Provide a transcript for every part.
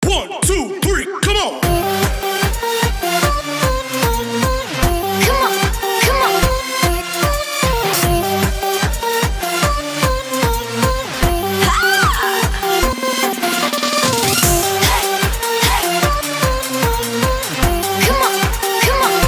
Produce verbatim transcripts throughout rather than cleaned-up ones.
One, two, three, come on. Come on, come on. Come on, come on.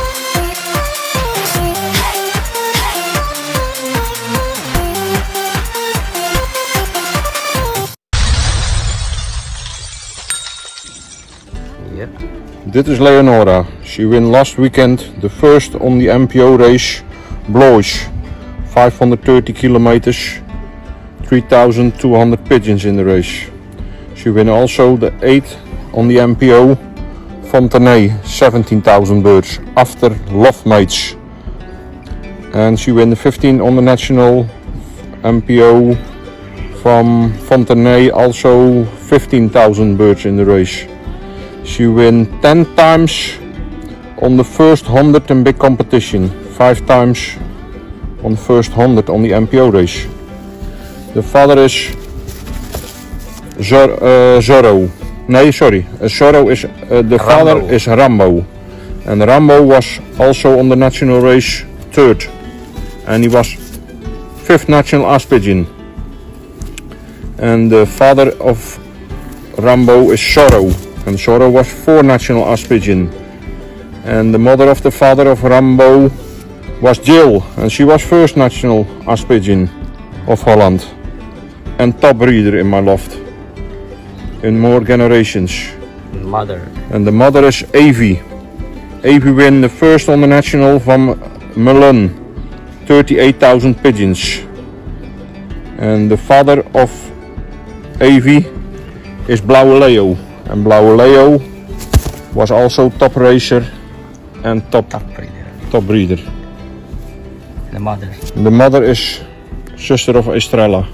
Yep. Dit is Leonora. She won last weekend the first on the M P O race Blois, five hundred thirty kilometers, three thousand two hundred pigeons in the race. She won also the eighth on the M P O Fontenay, seventeen thousand birds after Love Mates. And she won the fifteenth on the national M P O from Fontenay, also fifteen thousand birds in the race. She won ten times on the first hundred in big competition, five times on the first hundred on the M P O race. The father is Zor uh, Zorro. Nee, sorry. Uh, Zorro is uh, the father is Rambo, and Rambo was also on the national race third, and he was fifth national ass pigeon. And the father of Rambo is Zorro. And Zorro was four national ass pigeon. And the mother of the father of Rambo was Jill, and she was first national ass pigeon of Holland. And top breeder in my loft. In more generations. Mother. And the mother is Avi. Avi won the first on the national from Melun, thirty-eight thousand pigeons. And the father of Avi is Blauwe Leo. And Blauwe Leo was also top racer and top, Top breeder. top breeder. The mother. The mother is sister of Estrella.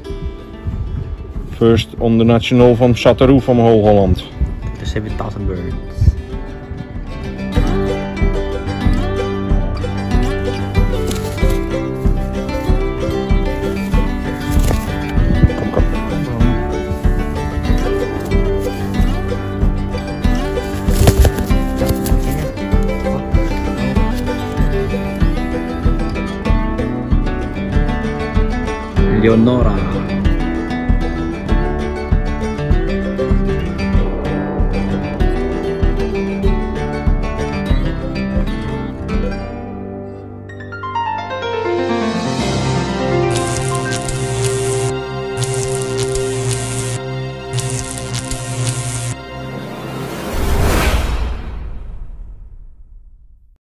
First on the national van Satteroo from whole Holland. The seven thousand birds. Kom, kom. Leonora.